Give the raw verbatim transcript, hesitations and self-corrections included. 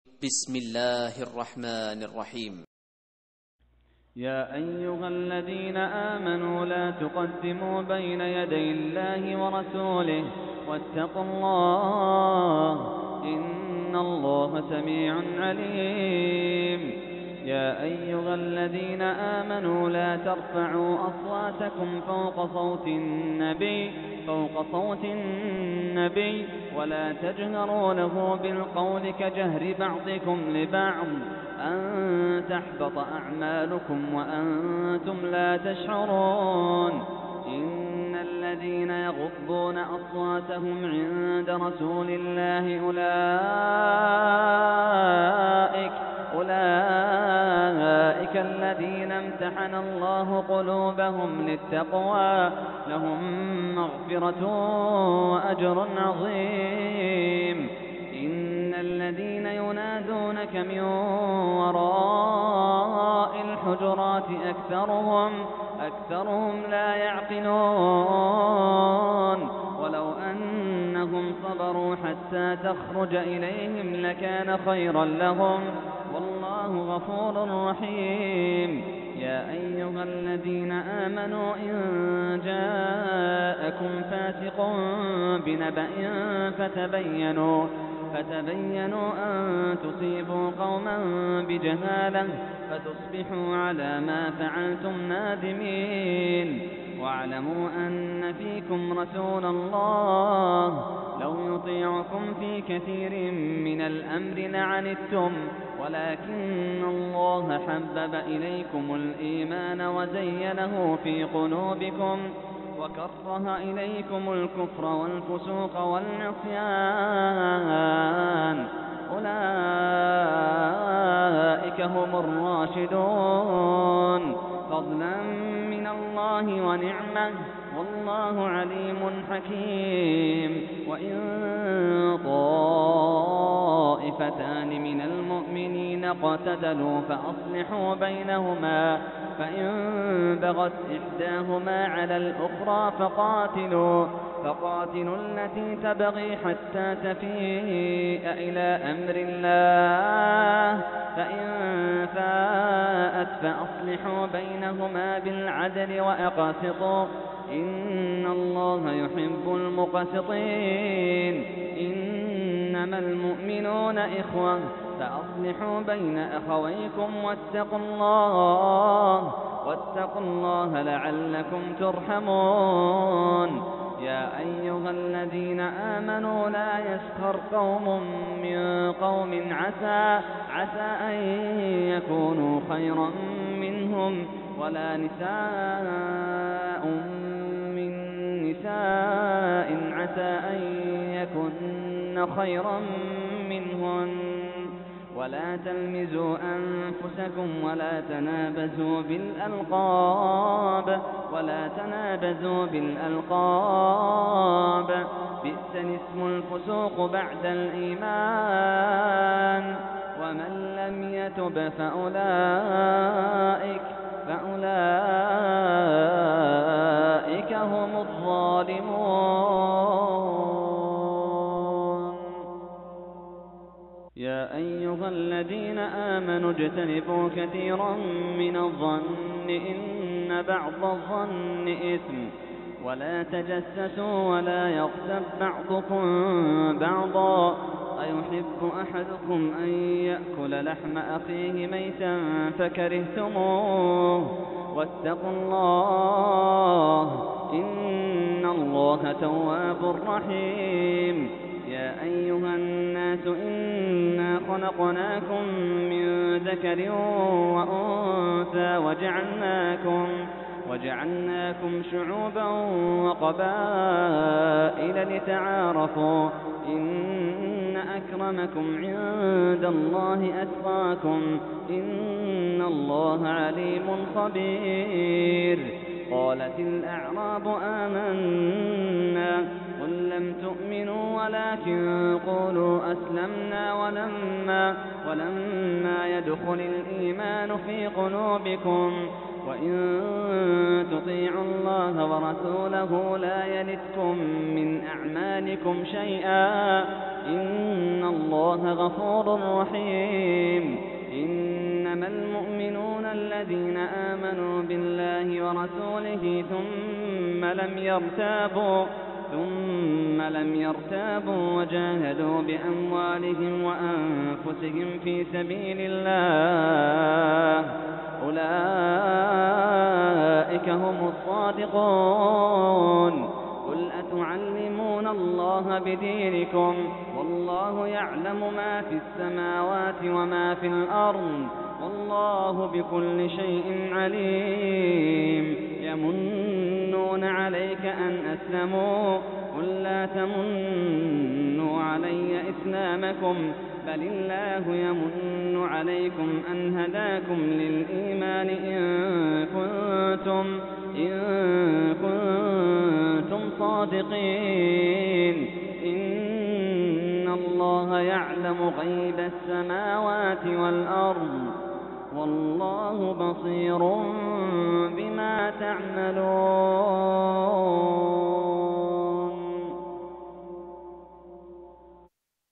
بسم الله الرحمن الرحيم. يا أيها الذين آمنوا لا تقدموا بين يدي الله ورسوله واتقوا الله إن الله سميع عليم. يا أيها الذين آمنوا لا ترفعوا أصواتكم فوق صوت النبي فوق صوت النبي ولا تجهروا له بالقول كجهر بعضكم لبعض أن تحبط أعمالكم وأنتم لا تشعرون. إن الذين يغضون أصواتهم عند رسول الله أولئك أولئك الذين امتحن الله قلوبهم للتقوى لهم مغفرة وأجر عظيم. إن الذين ينادونك من وراء الحجرات أكثرهم أكثرهم لا يعقلون. ولو أنهم صبروا حتى تخرج إليهم لكان خيرا لهم والله غفور رحيم. يا أيها الذين آمنوا إن جاءكم فاسق بنبأ فتبينوا فتبينوا أن تصيبوا قوما بجهالة فتصبحوا على ما فعلتم نادمين. واعلموا أن فيكم رسول الله لو يطيعكم في كثير من الأمر لعنتم ولكن الله حبب إليكم الإيمان وزينه في قلوبكم وكره إليكم الكفر والفسوق والعصيان أولئك هم الراشدون فضلا من الله ونعمة والله عليم حكيم. وإن طائفتان من المؤمنين اقتتلوا فأصلحوا بينهما فإن بغت إحداهما على الأخرى فقاتلوا فقاتلوا التي تبغي حتى تفيء إلى أمر الله فإن فاءت فأصلحوا بينهما بالعدل وأقسطوا إن الله يحب المقسطين. إنما المؤمنون إخوة فأصلحوا بين أخويكم واتقوا الله واتقوا الله لعلكم ترحمون. يا أيها الذين آمنوا لا يسخر قوم من قوم عسى عسى أن يكونوا خيرا منهم ولا نساء من نساء عسى أن يكن خيرا منهن ولا تلمزوا أنفسكم ولا تنابزوا بالألقاب ولا تنابزوا بالألقاب بئس الاسم الفسوق بعد الإيمان ومن لم يتب فأولئك فأولئك هم الظالمون. يا أيها الذين آمنوا اجتنبوا كثيرا من الظن إن بعض الظن إثم ولا تجسسوا ولا يغتب بعضكم بعضا أيحب أحدكم أن يأكل لحم أخيه ميتا فكرهتموه واتقوا الله إن الله تواب رحيم. يا أيها الناس إنا خلقناكم من ذكر وأنثى وجعلناكم وجعلناكم شعوبا وقبائل لتعارفوا إن أكرمكم عند الله أتقاكم إن الله عليم خبير. قالت الأعراب آمنا قل لم تؤمنوا ولكن قولوا أسلمنا ولما, ولما يدخل الإيمان في قلوبكم وإن تطيعوا الله ورسوله لا يلتكم من أعمالكم شيئا إن الله الله غفور رحيم. إنما المؤمنون الذين آمنوا بالله ورسوله ثم لم يرتابوا ثم لم يرتابوا وجاهدوا بأموالهم وأنفسهم في سبيل الله أولئك هم الصادقون. قل أتعلمون الله بدينكم والله يعلم ما في السماوات وما في الأرض والله بكل شيء عليم. يمنون عليك أن أسلموا قل لا تمنوا علي إسلامكم بل الله يمن عليكم أن هداكم للإيمان إن كنتم, إن كنتم صادقين. إن الله يعلم غيب السماوات والأرض والله بصير